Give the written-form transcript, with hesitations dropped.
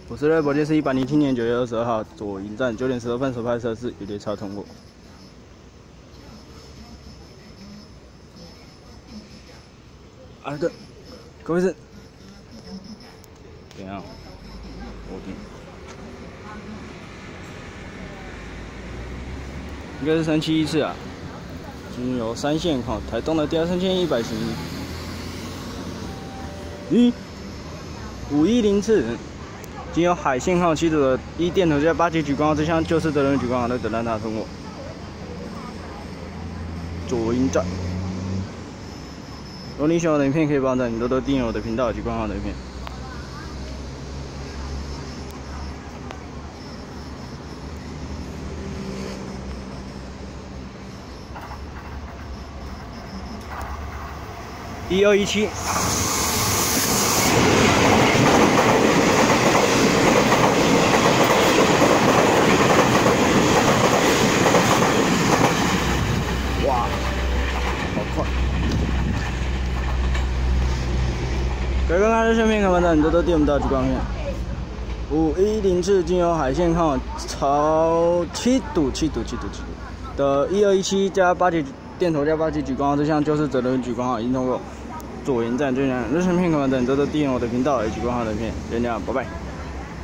我是瑞博，这是107年9月22号左营站9点12分所拍摄是有列车通过。啊，对，各位是怎样？我听，应该是371次啊。经由3线号台东的第23100行510次。 经由海线号7组的1电头加8级莒光号之向旧式责任莒光号在等待它通过。左营站。如果你喜欢我的影片，可以帮我多多订阅我的频道莒光号的影片。1217。 哇，好快！各位观看热线片，看完的你多多点我们的莒光片。510次经由海线号朝7堵的1217加8级电头加8级莒光号这项就是责任莒光号已经通过左营站，就这样。热线片看完的你多多订阅我的频道，莒光号的片，就这样，拜拜。